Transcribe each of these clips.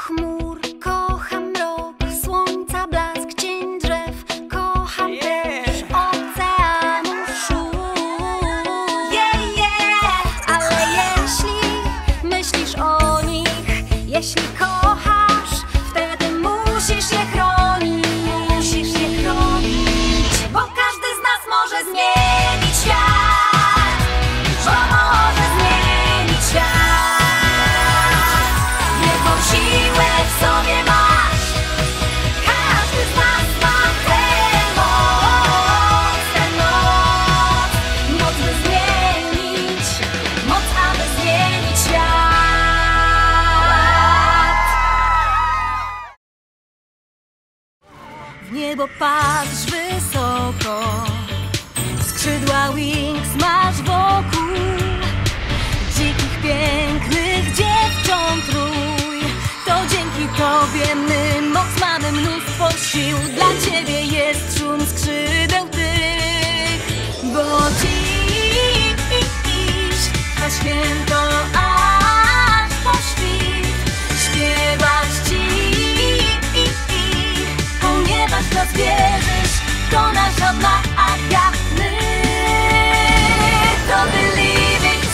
chmur, kocham mrok, słońca blask, cień drzew. Kocham też oceanu szum. Ale jeśli myślisz o nich, jeśli kochasz, wtedy musisz je chronić. Bo każdy z nas może zmienić świat. Bo może zmienić świat. Wielką siłę w sobie masz. Każdy z nas ma tę moc. Moc by zmienić. Moc, aby zmienić świat. W niebo patrz wysoko, skrzydła wings masz wokół. Dzikich, pięknych dziewcząt rój, to dzięki tobie my moc mamy, mnóstwo sił. Dla ciebie jest szum skrzydeł tych, bo dziś na święto aż po świt śpiewać ci, ponieważ w nas wierzysz, to nasza magia. My to believings,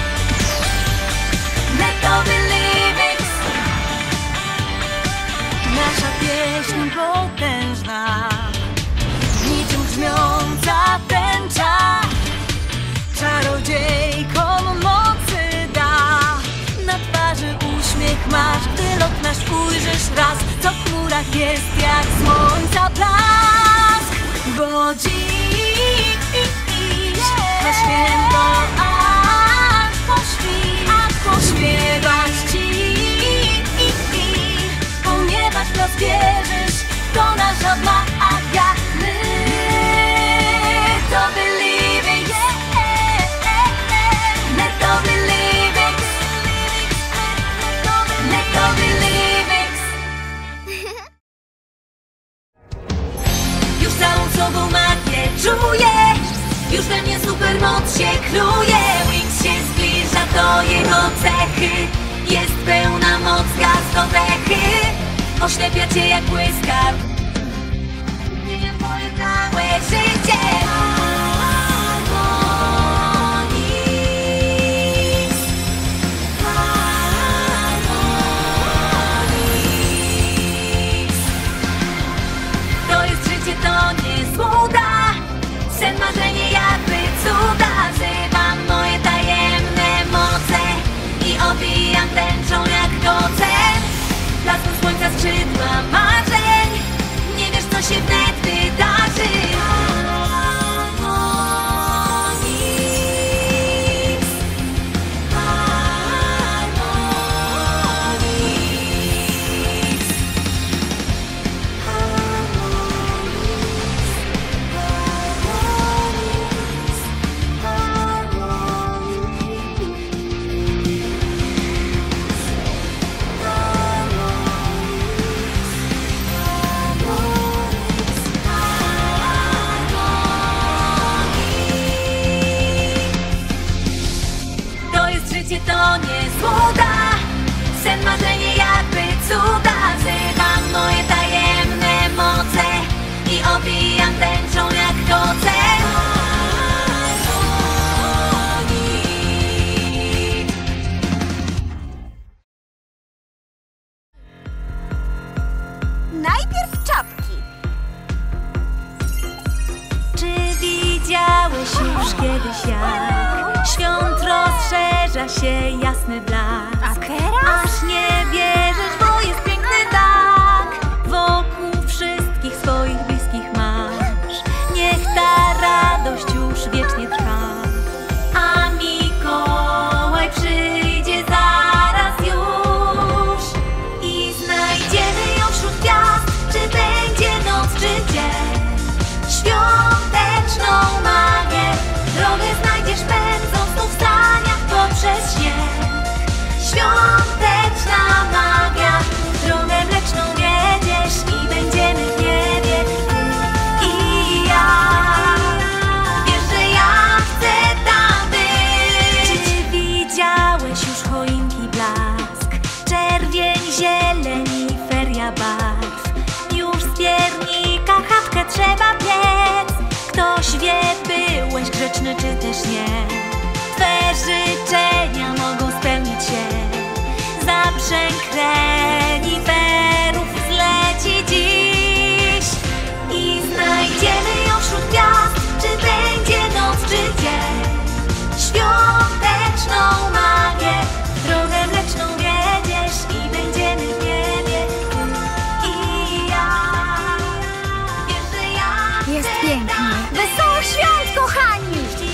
nasza pieśń potężna, niczym brzmiąca tęcza, czarodziejkom mocy da. Na twarzy uśmiech masz, gdy lot nasz ujrzysz raz, co w chmurach jest jak słońca blask. Bo dziś na święto aż po świt śpiewać ci, ponieważ w nas wierzysz, to nasza magia. My to believing, my to believing, my to believing. Już całą sobą magię czuję, już we mnie supermoc się knuje. Wings się zbliża do jego cechy, jest pełna moc gwiazdodechy. Oślepia cię jak błyskaw, zmienia moje całe życie. To jest życie, to nie złuda, sen, marzenie jakby cuda. Wzywam moje tajemne moce i obijam tęczą jak koce. Blasku słońca skrzydła marzeń, nie wiesz, co się wnet wydarzy. To nie złuda, sen, marzenie jakby cuda. Wzywam moje tajemne moce i obijam tęczą jak koce. Najpierw czapki. Czy widziałeś już kiedyś, jak świąt rozszerza się jasny blask? A teraz? Aż nie wierzysz, bo jest piękny tak. Wokół wszystkich swoich bliskich masz. Niech ta radość już wiecznie trwa. A Mikołaj przyjdzie zaraz już i znajdziemy ją wśród gwiazd. Czy będzie noc, czy dzień, świąteczną magię drogę znajdziesz pędząc tu w saniach poprzez śnieg. barw. Już z piernika chatkę trzeba piec. Ktoś wie, byłeś grzeczny czy też nie. Twe życzenia mogą spełnić się. Zabrzęk reniferów zleci dziś i znajdziemy ją wśród gwiazd. Czy będzie noc, czy dzień, świąteczną magię, drogę mleczną wiedziesz i będziemy w niebie. Ty i ja, wiesz, że ja Jest chcę pięknie. tak Wesołych świąt, kochani! dziś.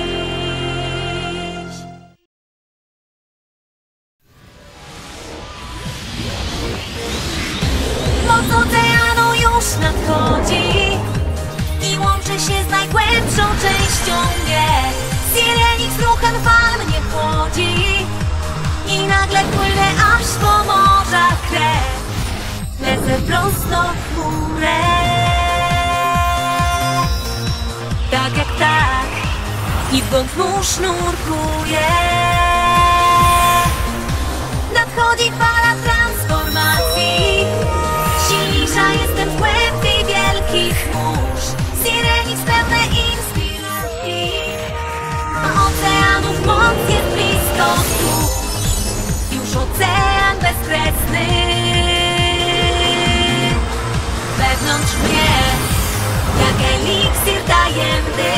Moc oceanu już nadchodzi i łączy się z najgłębszą częścią mnie. Sirenix ruchem fal mnie chłodzi i nagle płynę aż po morzach krew. Lecę prosto w chmurę, tak jak ptak i w głąb mórz nurkuję. Nadchodzi fala transformacji, silniejsza jestem w głębi wielkich mórz. Sirenix pełne inspiracji, a oceanów moc jest blisko stóp. Już ocean bezkresny wewnątrz mnie, jak eliksir tajemny.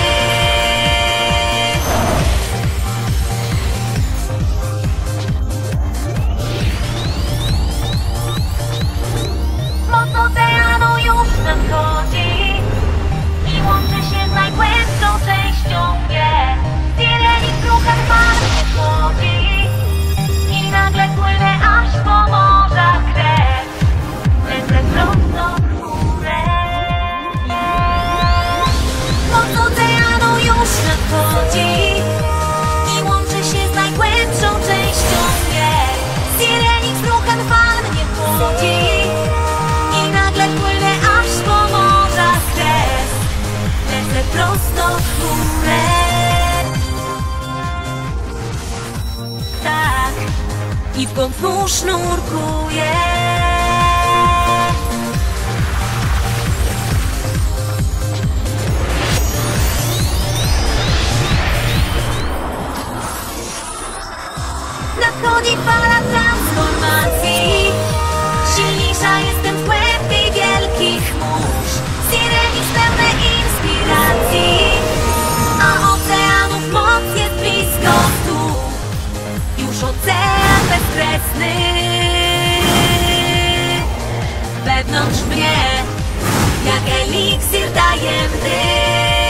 Moc oceanu już nadchodzi i łączy się z najgłębszą częścią mnie. Sirenix ruchem fal mnie chłodzi i nagle płynę aż po morzach krew. Lecę prosto w górę. Moc oceanu już nadchodzi i łączy się z najgłębszą częścią mnie. Sirenix ruchem fal mnie chłodzi i nagle płynę aż po morzach krew. Lecę prosto w górę. Tak, i w głąb mórz nurkuję. Nadchodzi fala transformacji, silniejsza jestem w głębi wielkich mórz. Sirenix pełne inspiracji, a oceanów moc jest blisko stóp. Już ocean bezkresny wewnątrz mnie, jak eliksir tajemny.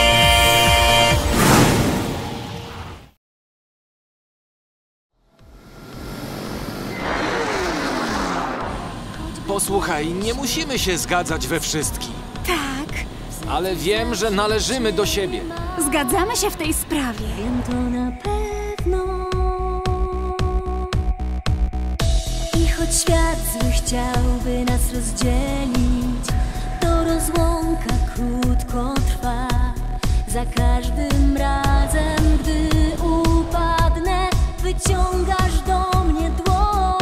Posłuchaj, nie musimy się zgadzać we wszystkim, Tak, ale wiem, że należymy do siebie. zgadzamy się w tej sprawie. Wiem to na pewno. I choć świat zły chciałby nas rozdzielić, to rozłąka krótko trwa. Za każdym razem, gdy upadnę, wyciągasz do mnie dłoń.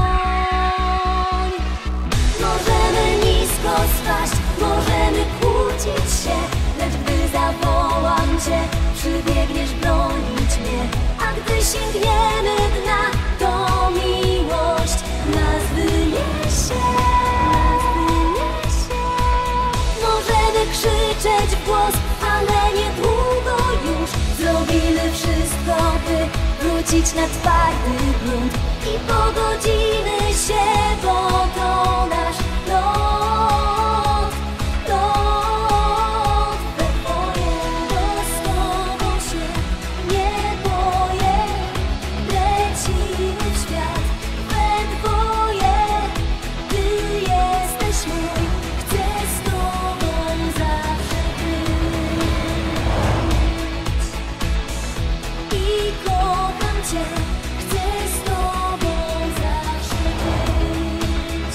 Możemy nisko spaść, możemy kłócić się, lecz gdy zawołam cię, przybiegniesz bronić mnie. A gdy sięgniemy dna, to miłość nas wyniesie. Możemy krzyczeć w głos, ale niedługo już zrobimy wszystko, by wrócić na twardy grunt i pogodzimy się, bo to nasz lot, lot we dwoje. Bo z tobą się nie boję, lecimy w świat we dwoje. Ty jesteś mój, chcę z tobą zawsze być. I kocham cię, chcę z tobą zawsze być.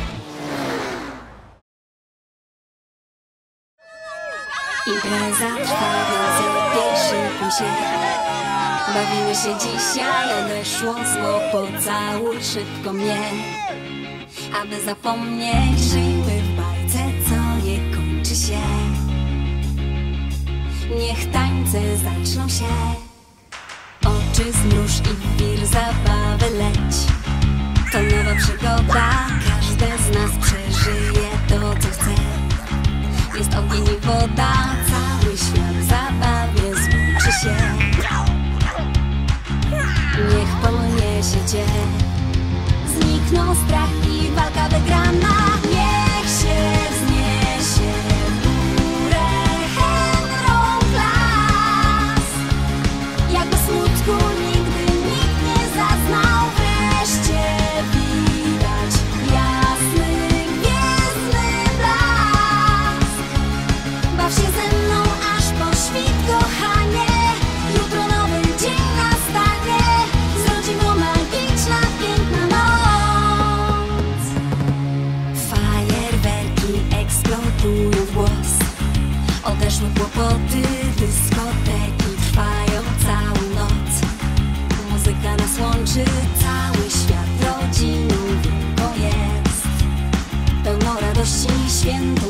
Impreza trwa, więc szykuj się. Bawimy się dzisiaj, ale szło zło. Pocałuj szybko mnie, a aby zapomnieć. Żyjmy w bajce, co nie kończy się. Niech tańce zaczną się. Oczy zmruż i w wir zabawy leć. To nowa przygoda, każdy z nas przeżyje to, co chce. Jest ogień i woda, cały świat w zabawie złączy się. Niech poniesie cię, znikną strach i walka wygrana. Niech się wzniesie w górę Henry Klass. Jakby smutku nigdy nikt nie zaznał. Wreszcie widać jasny, gwiezdny blask. Baw się ze mną aż po świt, kochanie. Jutro nowy dzień nastanie. Z rodziną magiczna, piękna noc. Fajerwerki eksplodują w głos. Odeszły kłopoty, dyskoteki trwają całą noc. Muzyka nas łączy, cały świat rodziną wielką jest. Pełno radości, świętu